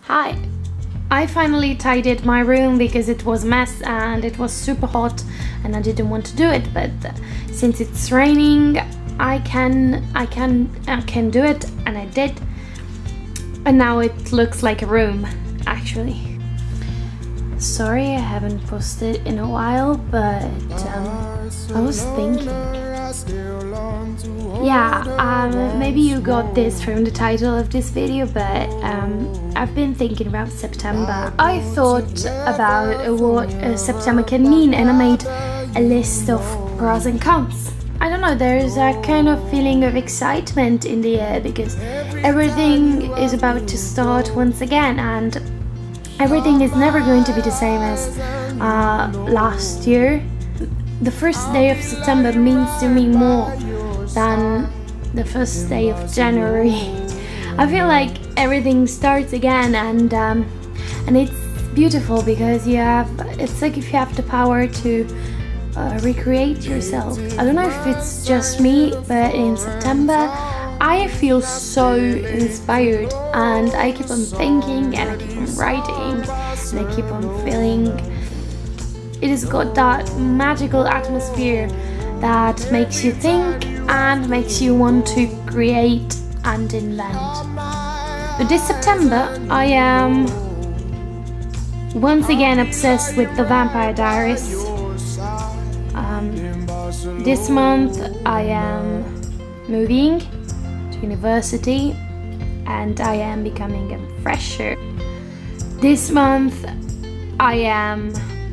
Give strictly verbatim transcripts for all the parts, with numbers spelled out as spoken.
Hi! I finally tidied my room because it was a mess and it was super hot and I didn't want to do it, but since it's raining I can I can I can do it, and I did, and now it looks like a room actually. Sorry I haven't posted in a while, but um, I was thinking. Yeah, um, maybe you got this from the title of this video, but um, I've been thinking about September. I thought about uh, what uh, September can mean, and I made a list of pros and cons. I don't know, there's a kind of feeling of excitement in the air because everything is about to start once again, and everything is never going to be the same as uh, last year. The first day of September means to me more than the first day of January. I feel like everything starts again, and um, and it's beautiful because you have, it's like if you have the power to uh, recreate yourself. I don't know if it's just me, but in September I feel so inspired, and I keep on thinking and I keep on writing and I keep on feeling. It has got that magical atmosphere that makes you think and makes you want to create and invent. But this September I am once again obsessed with the Vampire Diaries. Um, this month I am moving to university and I am becoming a fresher. This month I am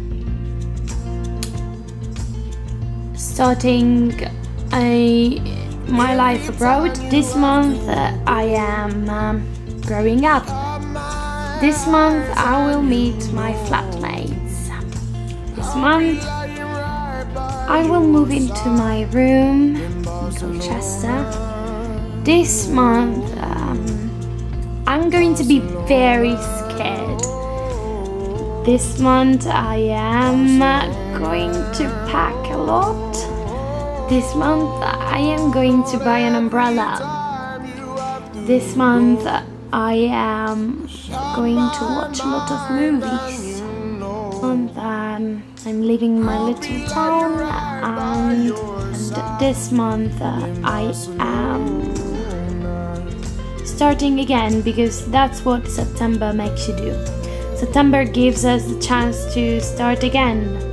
starting a, my life abroad. This month uh, I am um, growing up. This month I will meet my flatmates. This month I will move into my room in Colchester. This month um, I'm going to be very scared. This month I am going to pack a lot. This month I am going to buy an umbrella. This month I am going to watch a lot of movies. This month um, I'm leaving my little town, and, and this month uh, I am starting again, because that's what September makes you do. September gives us the chance to start again.